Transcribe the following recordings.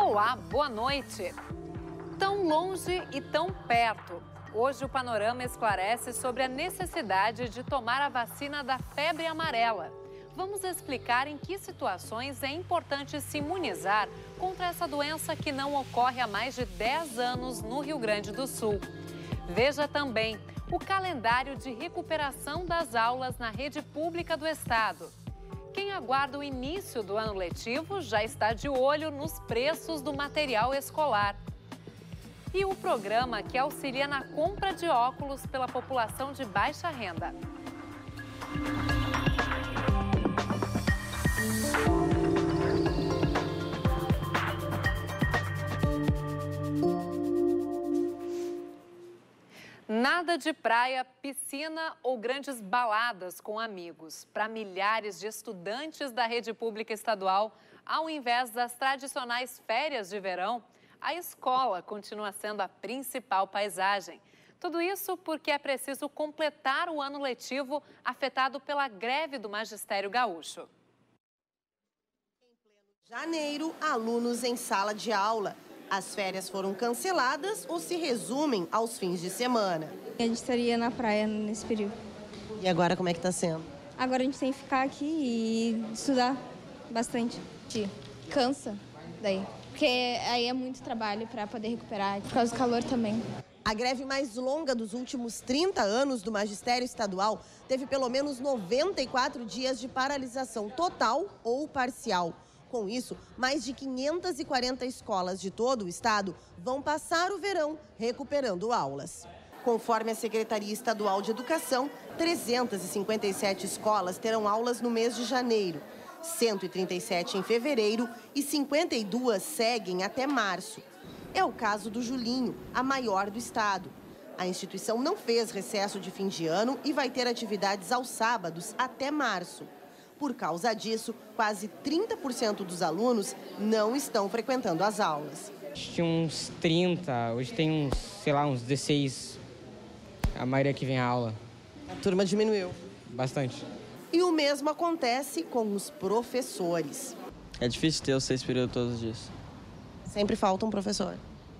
Olá, boa noite. Tão longe e tão perto. Hoje o Panorama esclarece sobre a necessidade de tomar a vacina da febre amarela. Vamos explicar em que situações é importante se imunizar contra essa doença que não ocorre há mais de 10 anos no Rio Grande do Sul. Veja também o calendário de recuperação das aulas na rede pública do estado. Quem aguarda o início do ano letivo já está de olho nos preços do material escolar. E o programa que auxilia na compra de óculos pela população de baixa renda. Nada de praia, piscina ou grandes baladas com amigos. Para milhares de estudantes da rede pública estadual, ao invés das tradicionais férias de verão, a escola continua sendo a principal paisagem. Tudo isso porque é preciso completar o ano letivo afetado pela greve do magistério gaúcho. Em pleno janeiro, alunos em sala de aula. As férias foram canceladas ou se resumem aos fins de semana. A gente estaria na praia nesse período. E agora como é que está sendo? Agora a gente tem que ficar aqui e estudar bastante. Cansa daí, porque aí é muito trabalho para poder recuperar, por causa do calor também. A greve mais longa dos últimos 30 anos do magistério estadual teve pelo menos 94 dias de paralisação total ou parcial. Com isso, mais de 540 escolas de todo o estado vão passar o verão recuperando aulas. Conforme a Secretaria Estadual de Educação, 357 escolas terão aulas no mês de janeiro, 137 em fevereiro e 52 seguem até março. É o caso do Julinho, a maior do estado. A instituição não fez recesso de fim de ano e vai ter atividades aos sábados até março. Por causa disso, quase 30% dos alunos não estão frequentando as aulas. Tinha uns 30, hoje tem uns, sei lá, uns 16, a maioria que vem à aula. A turma diminuiu. Bastante. E o mesmo acontece com os professores. É difícil ter os 6 períodos todos os dias. Sempre falta um professor.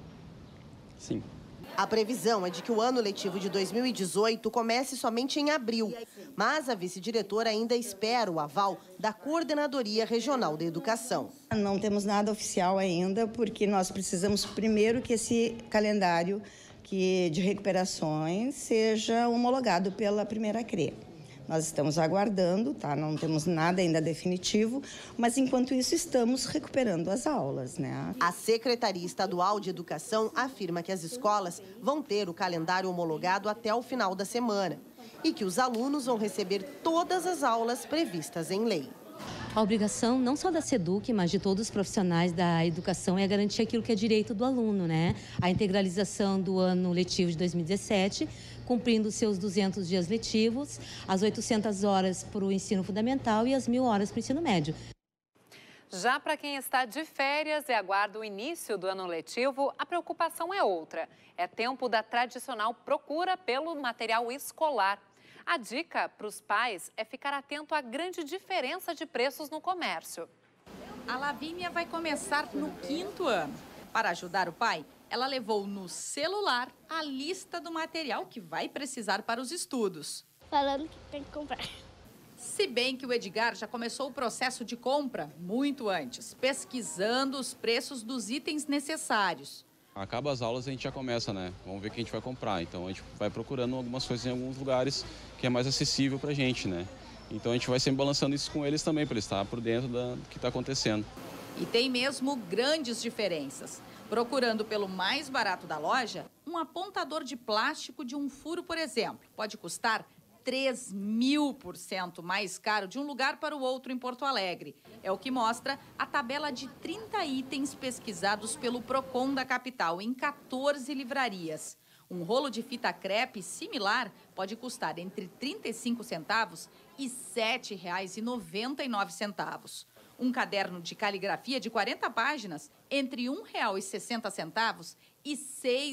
Sim. A previsão é de que o ano letivo de 2018 comece somente em abril, mas a vice-diretora ainda espera o aval da Coordenadoria Regional da Educação. Não temos nada oficial ainda, porque nós precisamos primeiro que esse calendário de recuperações seja homologado pela primeira CRE. Nós estamos aguardando, tá? Não temos nada ainda definitivo, mas enquanto isso estamos recuperando as aulas, né? A Secretaria Estadual de Educação afirma que as escolas vão ter o calendário homologado até o final da semana e que os alunos vão receber todas as aulas previstas em lei. A obrigação não só da SEDUC, mas de todos os profissionais da educação é garantir aquilo que é direito do aluno, né? A integralização do ano letivo de 2017, cumprindo seus 200 dias letivos, as 800 horas para o ensino fundamental e as 1.000 horas para o ensino médio. Já para quem está de férias e aguarda o início do ano letivo, a preocupação é outra. É tempo da tradicional procura pelo material escolar. A dica para os pais é ficar atento à grande diferença de preços no comércio. A Lavínia vai começar no 5º ano. Para ajudar o pai, ela levou no celular a lista do material que vai precisar para os estudos. Falando que tem que comprar. Se bem que o Edgar já começou o processo de compra muito antes, pesquisando os preços dos itens necessários. Acaba as aulas, a gente já começa, né? Vamos ver o que a gente vai comprar. Então a gente vai procurando algumas coisas em alguns lugares que é mais acessível pra gente, né? Então a gente vai sempre balançando isso com eles também, para eles estar por dentro do que está acontecendo. E tem mesmo grandes diferenças. Procurando pelo mais barato da loja, um apontador de plástico de um furo, por exemplo, pode custar 3.000% mais caro de um lugar para o outro em Porto Alegre. É o que mostra a tabela de 30 itens pesquisados pelo Procon da capital em 14 livrarias. Um rolo de fita crepe similar pode custar entre 35 centavos e R$ 7,99. Um caderno de caligrafia de 40 páginas entre R$ 1,60 e R$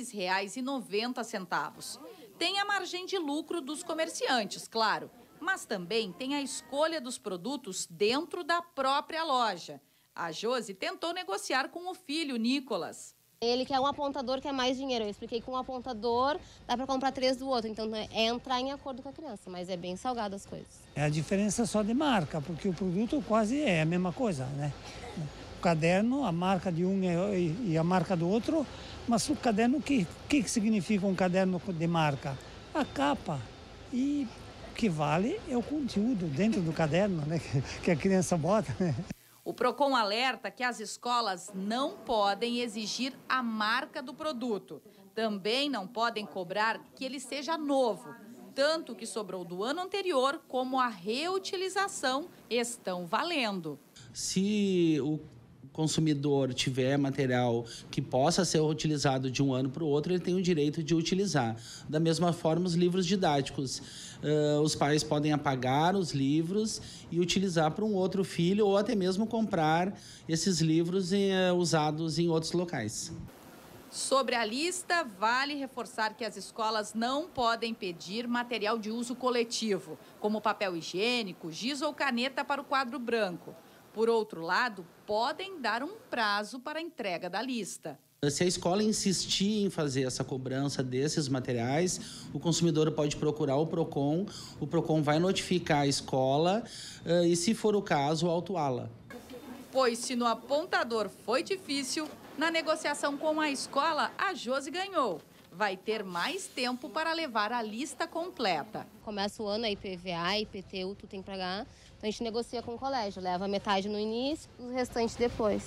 6,90. Tem a margem de lucro dos comerciantes, claro, mas também tem a escolha dos produtos dentro da própria loja. A Josi tentou negociar com o filho, Nicolas. Ele quer um apontador, quer mais dinheiro. Eu expliquei que um apontador dá para comprar 3 do outro. Então é entrar em acordo com a criança, mas é bem salgado as coisas. É a diferença só de marca, porque o produto quase é a mesma coisa, né? O caderno, a marca de um e a marca do outro, mas o caderno, o que significa um caderno de marca? A capa. E o que vale é o conteúdo dentro do caderno, né? Que a criança bota, né? O Procon alerta que as escolas não podem exigir a marca do produto. Também não podem cobrar que ele seja novo. Tanto que sobrou do ano anterior como a reutilização estão valendo. Se o consumidor tiver material que possa ser utilizado de um ano para o outro, ele tem o direito de utilizar. Da mesma forma, os livros didáticos. Os pais podem apagar os livros e utilizar para um outro filho ou até mesmo comprar esses livros usados em outros locais. Sobre a lista, vale reforçar que as escolas não podem pedir material de uso coletivo, como papel higiênico, giz ou caneta para o quadro branco. Por outro lado, podem dar um prazo para a entrega da lista. Se a escola insistir em fazer essa cobrança desses materiais, o consumidor pode procurar o Procon vai notificar a escola e, se for o caso, autuá-la. Pois se no apontador foi difícil, na negociação com a escola, a Josi ganhou. Vai ter mais tempo para levar a lista completa. Começa o ano, a IPVA, IPTU, tu tem que pagar. Então a gente negocia com o colégio, leva metade no início, o restante depois.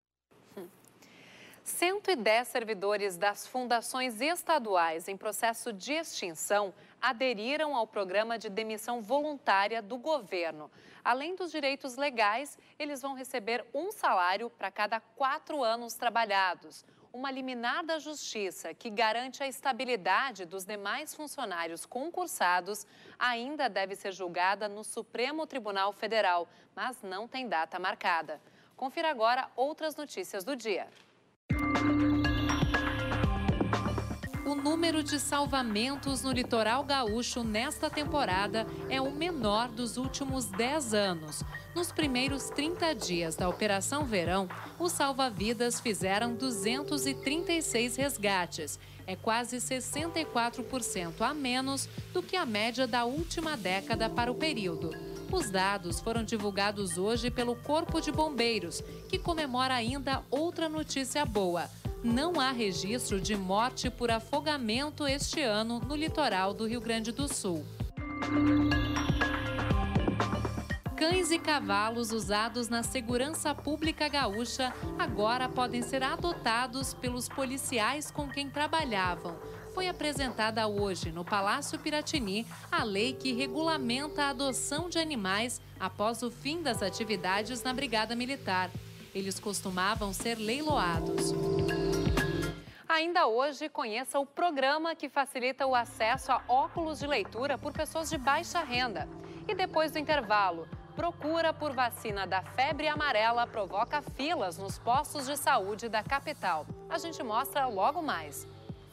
110 servidores das fundações estaduais em processo de extinção aderiram ao programa de demissão voluntária do governo. Além dos direitos legais, eles vão receber um salário para cada 4 anos trabalhados. Uma liminar da Justiça que garante a estabilidade dos demais funcionários concursados ainda deve ser julgada no Supremo Tribunal Federal, mas não tem data marcada. Confira agora outras notícias do dia. O número de salvamentos no litoral gaúcho nesta temporada é o menor dos últimos 10 anos. Nos primeiros 30 dias da Operação Verão, os salva-vidas fizeram 236 resgates. É quase 64% a menos do que a média da última década para o período. Os dados foram divulgados hoje pelo Corpo de Bombeiros, que comemora ainda outra notícia boa. Não há registro de morte por afogamento este ano no litoral do Rio Grande do Sul. Cães e cavalos usados na segurança pública gaúcha agora podem ser adotados pelos policiais com quem trabalhavam. Foi apresentada hoje no Palácio Piratini a lei que regulamenta a adoção de animais após o fim das atividades na Brigada Militar. Eles costumavam ser leiloados. Ainda hoje, conheça o programa que facilita o acesso a óculos de leitura por pessoas de baixa renda. E depois do intervalo, procura por vacina da febre amarela provoca filas nos postos de saúde da capital. A gente mostra logo mais.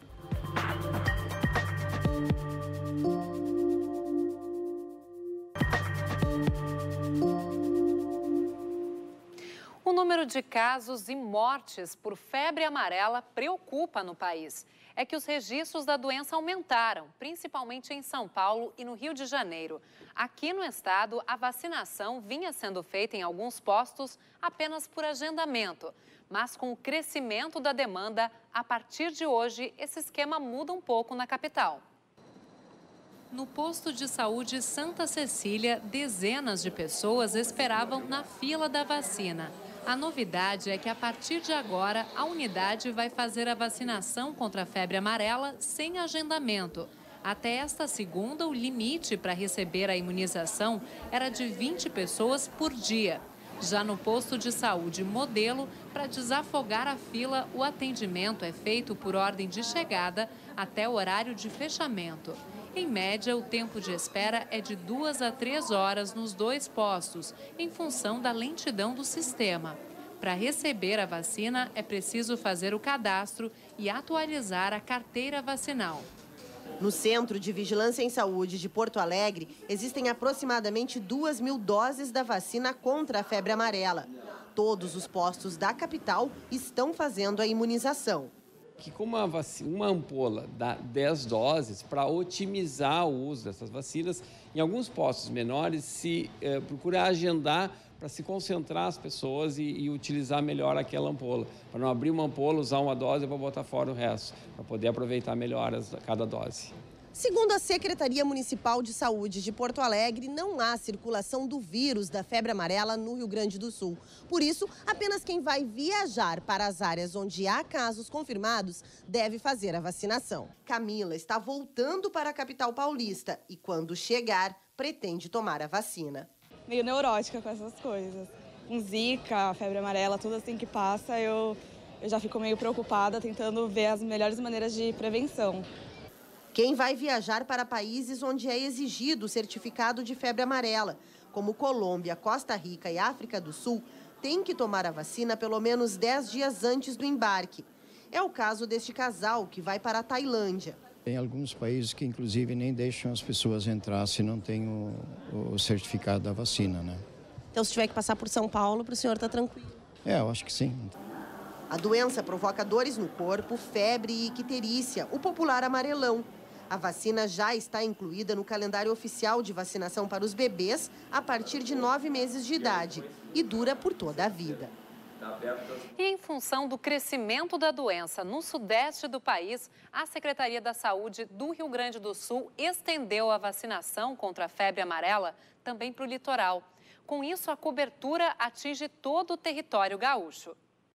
O número de casos e mortes por febre amarela preocupa no país. É que os registros da doença aumentaram, principalmente em São Paulo e no Rio de Janeiro. Aqui no estado, a vacinação vinha sendo feita em alguns postos apenas por agendamento. Mas com o crescimento da demanda, a partir de hoje, esse esquema muda um pouco na capital. No posto de saúde Santa Cecília, dezenas de pessoas esperavam na fila da vacina. A novidade é que, a partir de agora, a unidade vai fazer a vacinação contra a febre amarela sem agendamento. Até esta segunda, o limite para receber a imunização era de 20 pessoas por dia. Já no posto de saúde Modelo, para desafogar a fila, o atendimento é feito por ordem de chegada até o horário de fechamento. Em média, o tempo de espera é de 2 a 3 horas nos 2 postos, em função da lentidão do sistema. Para receber a vacina, é preciso fazer o cadastro e atualizar a carteira vacinal. No Centro de Vigilância em Saúde de Porto Alegre, existem aproximadamente 2.000 doses da vacina contra a febre amarela. Todos os postos da capital estão fazendo a imunização. Que como uma ampola dá 10 doses, para otimizar o uso dessas vacinas, em alguns postos menores se procura agendar para se concentrar as pessoas e utilizar melhor aquela ampola. Para não abrir uma ampola, usar uma dose para botar fora o resto, para poder aproveitar melhor cada dose. Segundo a Secretaria Municipal de Saúde de Porto Alegre, não há circulação do vírus da febre amarela no Rio Grande do Sul. Por isso, apenas quem vai viajar para as áreas onde há casos confirmados deve fazer a vacinação. Camila está voltando para a capital paulista e, quando chegar, pretende tomar a vacina. Meio neurótica com essas coisas. Com zika, febre amarela, tudo assim que passa, eu já fico meio preocupada, tentando ver as melhores maneiras de prevenção. Quem vai viajar para países onde é exigido o certificado de febre amarela, como Colômbia, Costa Rica e África do Sul, tem que tomar a vacina pelo menos 10 dias antes do embarque. É o caso deste casal que vai para a Tailândia. Tem alguns países que, inclusive, nem deixam as pessoas entrar se não tem o certificado da vacina, né? Então, se tiver que passar por São Paulo, para o senhor está tranquilo? Eu acho que sim. A doença provoca dores no corpo, febre e icterícia, o popular amarelão. A vacina já está incluída no calendário oficial de vacinação para os bebês a partir de 9 meses de idade e dura por toda a vida. E em função do crescimento da doença no sudeste do país, a Secretaria da Saúde do Rio Grande do Sul estendeu a vacinação contra a febre amarela também para o litoral. Com isso, a cobertura atinge todo o território gaúcho.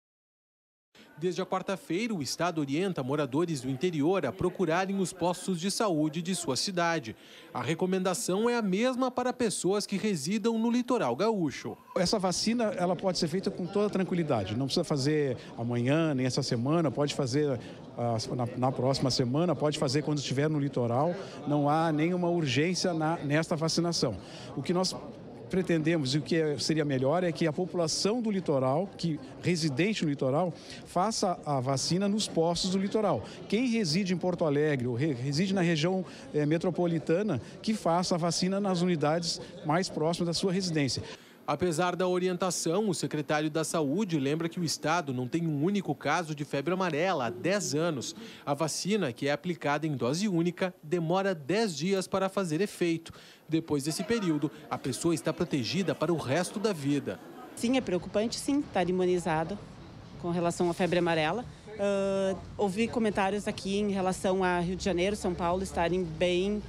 Desde a quarta-feira, o estado orienta moradores do interior a procurarem os postos de saúde de sua cidade. A recomendação é a mesma para pessoas que residam no litoral gaúcho. Essa vacina ela pode ser feita com toda tranquilidade. Não precisa fazer amanhã, nem essa semana. Pode fazer na próxima semana, pode fazer quando estiver no litoral. Não há nenhuma urgência nesta vacinação. O que nós pretendemos e o que seria melhor é que a população do litoral, que residente no litoral, faça a vacina nos postos do litoral. Quem reside em Porto Alegre ou reside na região metropolitana, que faça a vacina nas unidades mais próximas da sua residência. Apesar da orientação, o secretário da Saúde lembra que o estado não tem um único caso de febre amarela há 10 anos. A vacina, que é aplicada em dose única, demora 10 dias para fazer efeito. Depois desse período, a pessoa está protegida para o resto da vida. Sim, é preocupante, sim, estar imunizado com relação à febre amarela. Ouvi comentários aqui em relação a Rio de Janeiro, São Paulo estarem bem,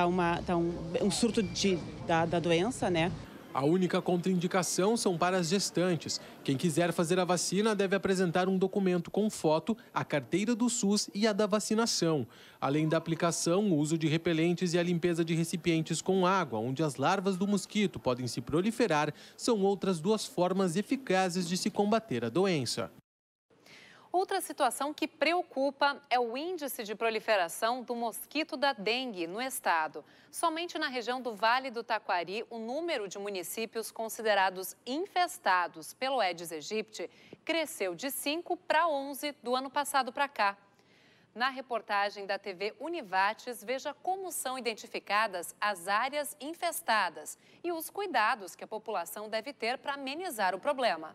um surto da doença, né? A única contraindicação são para as gestantes. Quem quiser fazer a vacina deve apresentar um documento com foto, a carteira do SUS e a da vacinação. Além da aplicação, o uso de repelentes e a limpeza de recipientes com água, onde as larvas do mosquito podem se proliferar, são outras 2 formas eficazes de se combater a doença. Outra situação que preocupa é o índice de proliferação do mosquito da dengue no estado. Somente na região do Vale do Taquari, o número de municípios considerados infestados pelo Aedes aegypti cresceu de 5 para 11 do ano passado para cá. Na reportagem da TV Univates, veja como são identificadas as áreas infestadas e os cuidados que a população deve ter para amenizar o problema.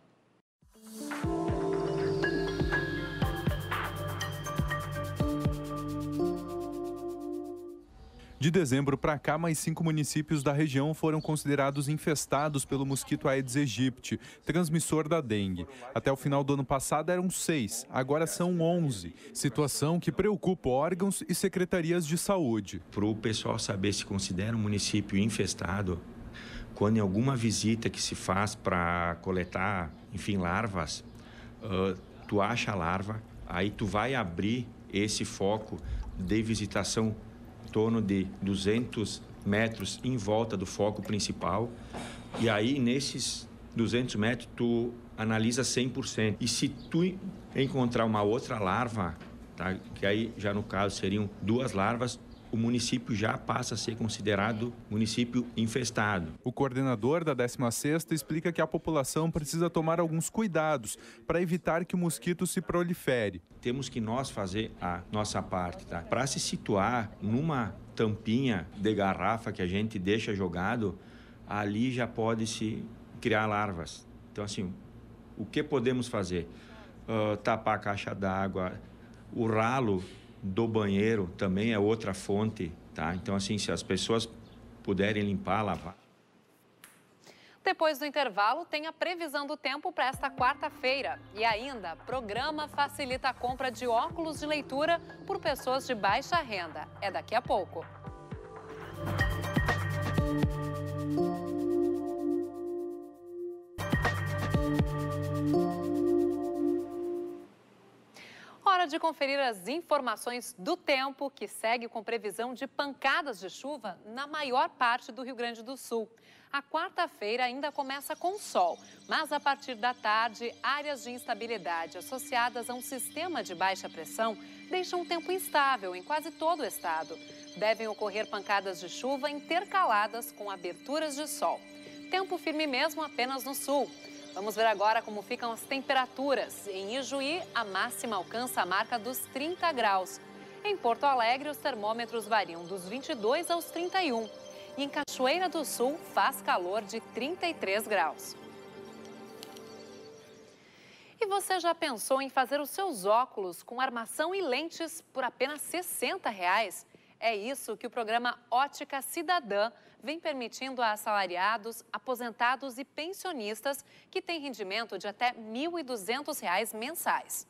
De dezembro para cá, mais 5 municípios da região foram considerados infestados pelo mosquito Aedes aegypti, transmissor da dengue. Até o final do ano passado eram 6, agora são 11. Situação que preocupa órgãos e secretarias de saúde. Para o pessoal saber se considera um município infestado, quando em alguma visita que se faz para coletar, enfim, larvas, tu acha a larva, aí tu vai abrir esse foco de visitação em torno de 200 metros em volta do foco principal, e aí nesses 200 metros tu analisa 100%. E se tu encontrar uma outra larva, tá, que aí já no caso seriam 2 larvas, o município já passa a ser considerado município infestado. O coordenador da 16ª explica que a população precisa tomar alguns cuidados para evitar que o mosquito se prolifere. Temos que nós fazer a nossa parte, tá? Para se situar numa tampinha de garrafa que a gente deixa jogado, ali já pode se criar larvas. Então, assim, O que podemos fazer? Tapar a caixa d'água, o ralo do banheiro também é outra fonte, tá? Então, assim, se as pessoas puderem limpar, lavar. Depois do intervalo, tem a previsão do tempo para esta quarta-feira. E ainda, programa facilita a compra de óculos de leitura por pessoas de baixa renda. É daqui a pouco. Hora de conferir as informações do tempo, que segue com previsão de pancadas de chuva na maior parte do Rio Grande do Sul. A quarta-feira ainda começa com sol, mas a partir da tarde, áreas de instabilidade associadas a um sistema de baixa pressão deixam um tempo instável em quase todo o estado. Devem ocorrer pancadas de chuva intercaladas com aberturas de sol. Tempo firme mesmo apenas no sul. Vamos ver agora como ficam as temperaturas. Em Ijuí, a máxima alcança a marca dos 30 graus. Em Porto Alegre, os termômetros variam dos 22 aos 31. E em Cachoeira do Sul, faz calor de 33 graus. E você já pensou em fazer os seus óculos com armação e lentes por apenas R$ 60? É isso que o programa Ótica Cidadã vem permitindo a assalariados, aposentados e pensionistas que têm rendimento de até R$ 1.200 mensais.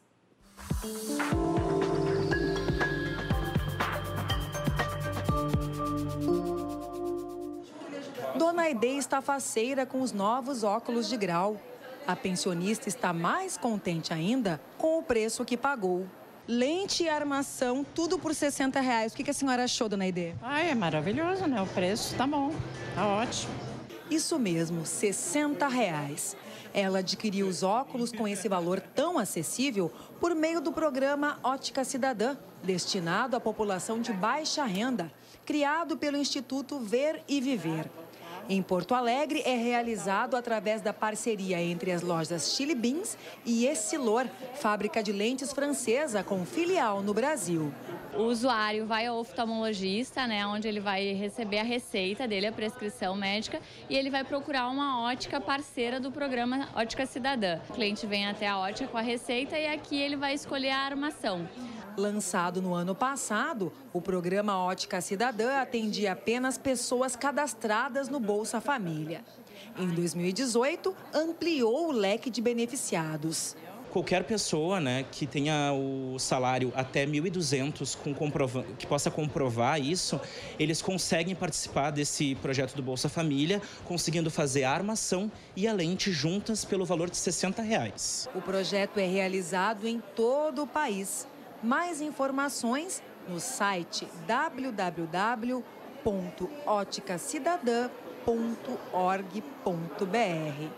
Dona Aide está faceira com os novos óculos de grau. A pensionista está mais contente ainda com o preço que pagou. Lente e armação, tudo por R$ 60. O que a senhora achou, Dona Aide? É maravilhoso, né? O preço tá bom, tá ótimo. Isso mesmo, R$ 60. Ela adquiriu os óculos com esse valor tão acessível por meio do programa Ótica Cidadã, destinado à população de baixa renda, criado pelo Instituto Ver e Viver. Em Porto Alegre, é realizado através da parceria entre as lojas Chili Beans e Essilor, fábrica de lentes francesa com filial no Brasil. O usuário vai ao oftalmologista, né, onde ele vai receber a receita dele, a prescrição médica, e ele vai procurar uma ótica parceira do programa Ótica Cidadã. O cliente vem até a ótica com a receita e aqui ele vai escolher a armação. Lançado no ano passado, o programa Ótica Cidadã atendia apenas pessoas cadastradas no Bolsa Família. Em 2018, ampliou o leque de beneficiados. Qualquer pessoa, né, que tenha o salário até 1.200 que possa comprovar isso, eles conseguem participar desse projeto do Bolsa Família, conseguindo fazer a armação e a lente juntas pelo valor de R$ 60. O projeto é realizado em todo o país. Mais informações no site www.óticacidadã.org.br.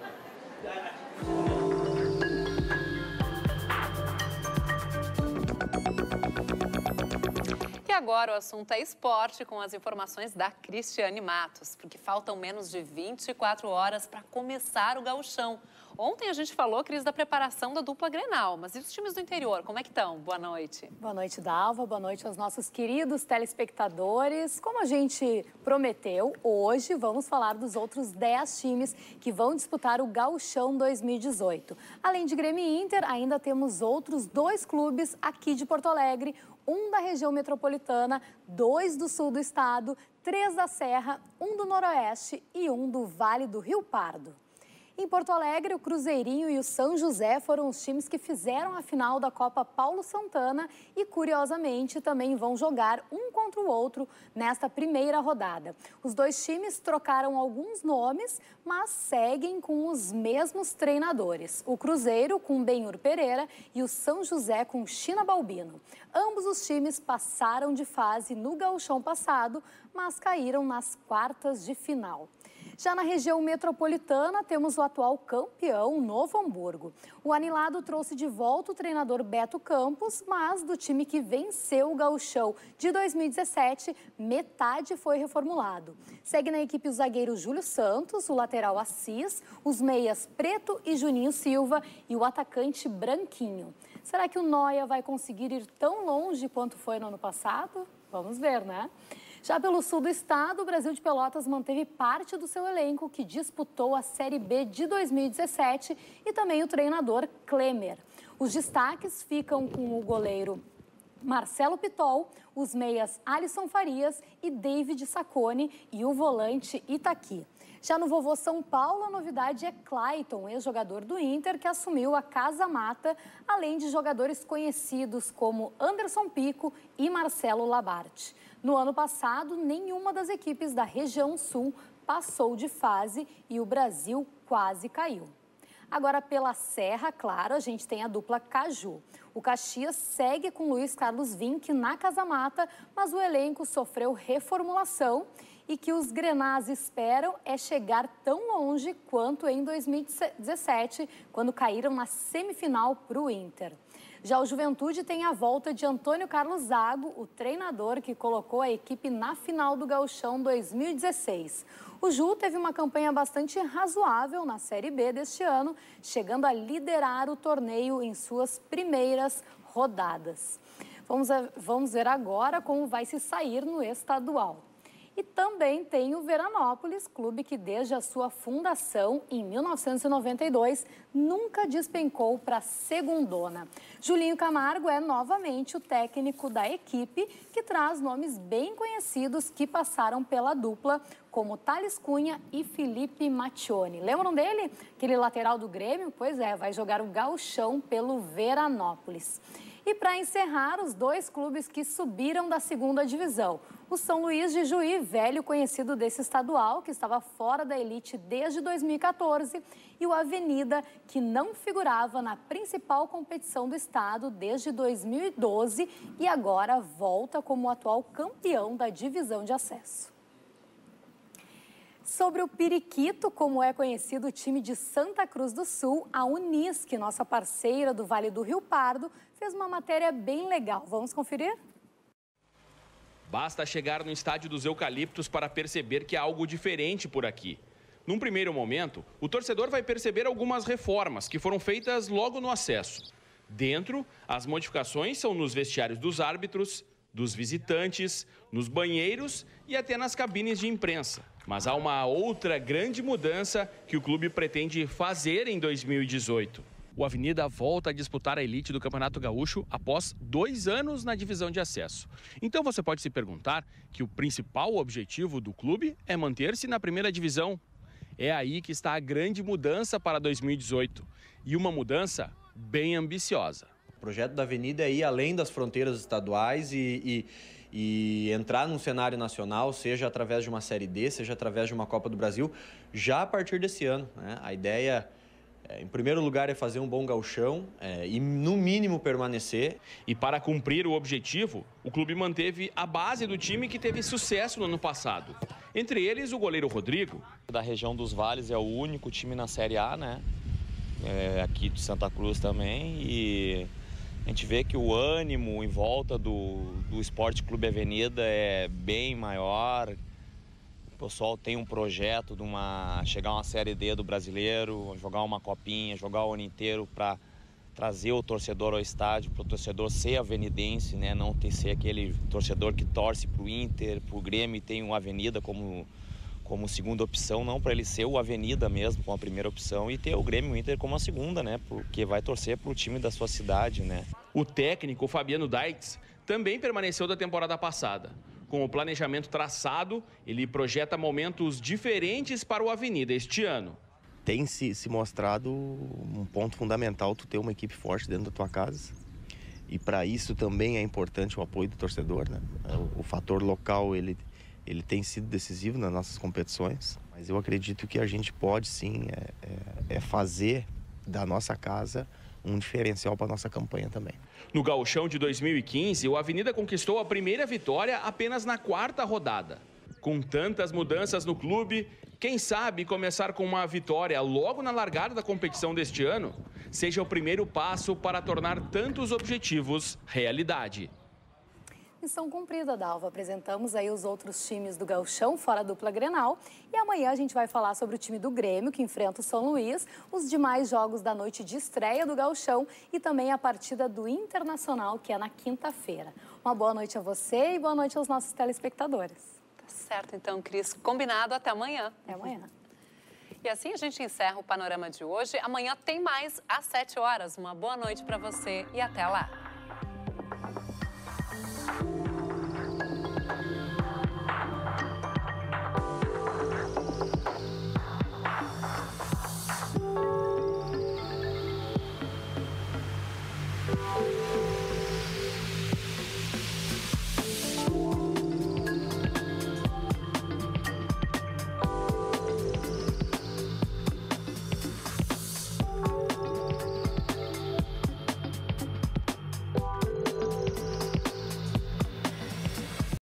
E agora o assunto é esporte, com as informações da Cristiane Matos, porque faltam menos de 24 horas para começar o gauchão. Ontem a gente falou, Cris, da preparação da dupla Grenal, mas e os times do interior, como é que estão? Boa noite. Boa noite, Dalva. Boa noite aos nossos queridos telespectadores. Como a gente prometeu, hoje vamos falar dos outros 10 times que vão disputar o Gauchão 2018. Além de Grêmio e Inter, ainda temos outros 2 clubes aqui de Porto Alegre, um da região metropolitana, 2 do sul do estado, 3 da Serra, 1 do Noroeste e 1 do Vale do Rio Pardo. Em Porto Alegre, o Cruzeirinho e o São José foram os times que fizeram a final da Copa Paulo Santana e, curiosamente, também vão jogar um contra o outro nesta primeira rodada. Os 2 times trocaram alguns nomes, mas seguem com os mesmos treinadores. O Cruzeiro com Benhur Pereira e o São José com China Balbino. Ambos os times passaram de fase no gauchão passado, mas caíram nas quartas de final. Já na região metropolitana, temos o atual campeão, Novo Hamburgo. O anilado trouxe de volta o treinador Beto Campos, mas do time que venceu o gauchão de 2017, metade foi reformulado. Segue na equipe o zagueiro Júlio Santos, o lateral Assis, os meias Preto e Juninho Silva e o atacante Branquinho. Será que o Noia vai conseguir ir tão longe quanto foi no ano passado? Vamos ver, né? Já pelo sul do estado, o Brasil de Pelotas manteve parte do seu elenco que disputou a Série B de 2017 e também o treinador Klemer. Os destaques ficam com o goleiro Marcelo Pitol, os meias Alisson Farias e David Sacconi e o volante Itaqui. Já no Vovô São Paulo, a novidade é Clayton, ex-jogador do Inter, que assumiu a Casa Mata, além de jogadores conhecidos como Anderson Pico e Marcelo Labarte. No ano passado, nenhuma das equipes da região sul passou de fase e o Brasil quase caiu. Agora, pela Serra, claro, a gente tem a dupla Caju. O Caxias segue com Luiz Carlos Vinck na Casa Mata, mas o elenco sofreu reformulação e que os grenás esperam é chegar tão longe quanto em 2017, quando caíram na semifinal para o Inter. Já o Juventude tem a volta de Antônio Carlos Zago, o treinador que colocou a equipe na final do Gauchão 2016. O Ju teve uma campanha bastante razoável na Série B deste ano, chegando a liderar o torneio em suas primeiras rodadas. Vamos ver agora como vai se sair no estadual. E também tem o Veranópolis, clube que desde a sua fundação em 1992 nunca despencou para a segundona. Julinho Camargo é novamente o técnico da equipe, que traz nomes bem conhecidos que passaram pela dupla, como Thales Cunha e Felipe Mattioni. Lembram dele? Aquele lateral do Grêmio? Pois é, vai jogar o Gauchão pelo Veranópolis. E para encerrar, os dois clubes que subiram da segunda divisão. O São Luís de Juí, velho conhecido desse estadual, que estava fora da elite desde 2014, e o Avenida, que não figurava na principal competição do estado desde 2012 e agora volta como atual campeão da divisão de acesso. Sobre o Periquito, como é conhecido o time de Santa Cruz do Sul, a Unisc, nossa parceira do Vale do Rio Pardo, fez uma matéria bem legal. Vamos conferir? Basta chegar no estádio dos Eucaliptos para perceber que há algo diferente por aqui. Num primeiro momento, o torcedor vai perceber algumas reformas que foram feitas logo no acesso. Dentro, as modificações são nos vestiários dos árbitros, dos visitantes, nos banheiros e até nas cabines de imprensa. Mas há uma outra grande mudança que o clube pretende fazer em 2018. O Avenida volta a disputar a elite do Campeonato Gaúcho após 2 anos na divisão de acesso. Então você pode se perguntar que o principal objetivo do clube é manter-se na primeira divisão. É aí que está a grande mudança para 2018 e uma mudança bem ambiciosa. O projeto da Avenida é ir além das fronteiras estaduais e entrar num cenário nacional, seja através de uma Série D, seja através de uma Copa do Brasil, já a partir desse ano, né? A ideia, em primeiro lugar, é fazer um bom gauchão e, no mínimo, permanecer. E para cumprir o objetivo, o clube manteve a base do time que teve sucesso no ano passado. Entre eles, o goleiro Rodrigo. Da região dos Vales é o único time na Série A, né? Aqui de Santa Cruz também. E a gente vê que o ânimo em volta do Esporte Clube Avenida é bem maior. O pessoal tem um projeto de chegar a uma Série D do Brasileiro, jogar uma copinha, jogar o ano inteiro para trazer o torcedor ao estádio, para o torcedor ser avenidense, né? Não ser aquele torcedor que torce para o Inter, para o Grêmio e tem o Avenida como segunda opção, não, para ele ser o Avenida mesmo como a primeira opção e ter o Grêmio e o Inter como a segunda, né? Porque vai torcer para o time da sua cidade, né? O técnico Fabiano Daitz também permaneceu da temporada passada. Com o planejamento traçado, ele projeta momentos diferentes para o Avenida este ano. Tem se mostrado um ponto fundamental tu ter uma equipe forte dentro da tua casa. E para isso também é importante o apoio do torcedor, né? O fator local, ele tem sido decisivo nas nossas competições. Mas eu acredito que a gente pode sim fazer da nossa casa um diferencial para a nossa campanha também. No Gauchão de 2015, o Avenida conquistou a primeira vitória apenas na 4ª rodada. Com tantas mudanças no clube, quem sabe começar com uma vitória logo na largada da competição deste ano seja o primeiro passo para tornar tantos objetivos realidade. Missão cumprida, Dalva. Apresentamos aí os outros times do Gauchão, fora a dupla Grenal. E amanhã a gente vai falar sobre o time do Grêmio, que enfrenta o São Luís, os demais jogos da noite de estreia do Gauchão e também a partida do Internacional, que é na quinta-feira. Uma boa noite a você e boa noite aos nossos telespectadores. Tá certo, então, Cris. Combinado, até amanhã. Até amanhã. E assim a gente encerra o Panorama de hoje. Amanhã tem mais às 7 horas. Uma boa noite para você e até lá.